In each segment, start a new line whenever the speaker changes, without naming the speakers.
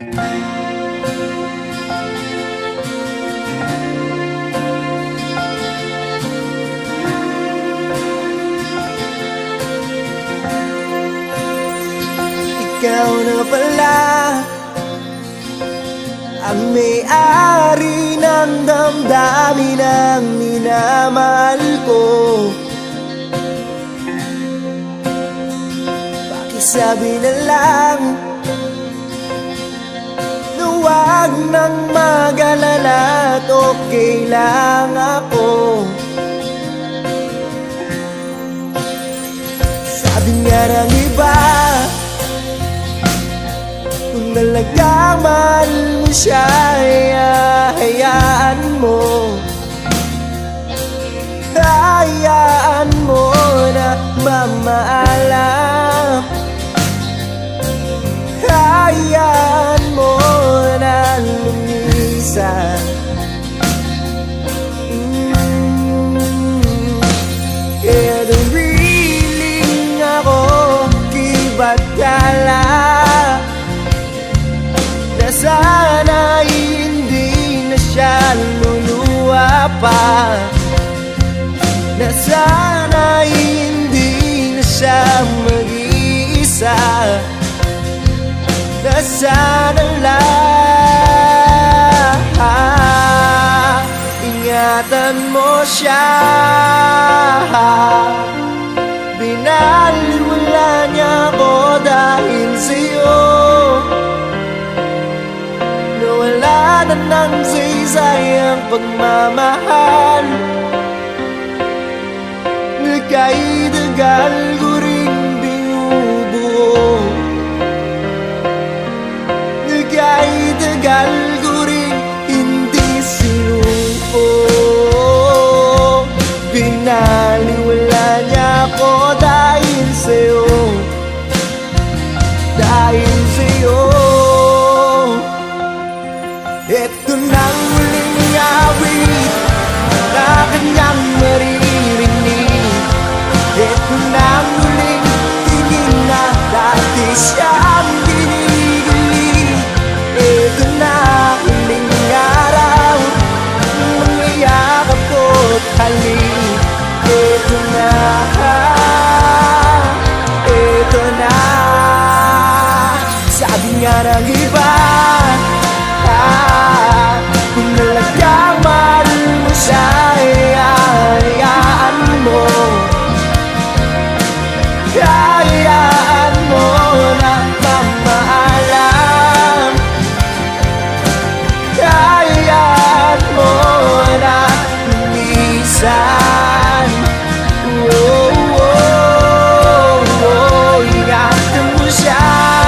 Ikaw na pala ang may-ari ng damdamin ng minamahal ko. Pakisabi na lang na huwag nang mag-alala at okay lang ako. Sabi nga ng iba, kung talagang mahal mo siya, hayaan mo. Hayaan mo na mamaalam. Hayaan mo na lumisan. Kaya nariling ako kibatala na sana hindi na siya luluwa pa, na sana hindi na siya mag-iisa, na sana lang ingatan mo siya. Binaliwala niya ako dahil sa'yo, nawala na ng saysay ang pagmamahal. Nagkaidagal ko rin binubuo, nagkaidagal ko rin hindi sinuko. Binaliwala niya ako dahil sa'yo, dahil sa'yo. Ito nang huling awit na kanyang maririnig. Ito nang huling tingin na dati siyang ginigilig. Ito na huling araw, mangyayakap ko't halik. Ito na, ito na. Sabi nga ng iba, kung talagang mahal mo siya, hayaan mo. Hayaan mo na mamaalam. Hayaan mo na lumisan. Ingatan mo siya.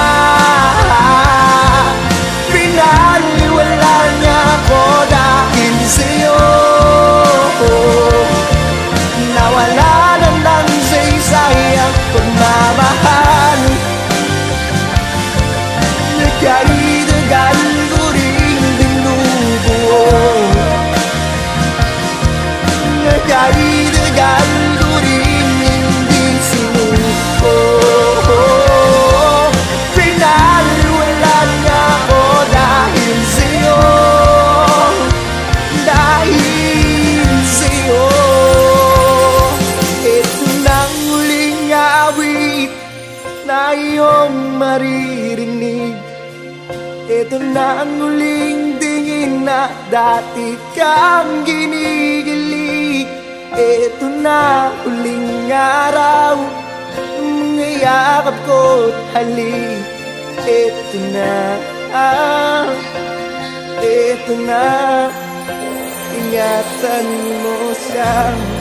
Pinaliwala niya ako dahil sa'yo, nawala na ng saysay ang pagmamahal. Nagkaidagal ko rin binubuo, nagkaidagal ko rin hindi sinuko. Pinaliwala niya ako dahil sa'yo, dahil sa'yo. Ito nang huling awit na iyong maririnig. Ito na ang huling tingin na dati kang ginigilig. Ito na huling araw, mangyayakap ko't halik. Ito na, ito na, ingatan mo siya.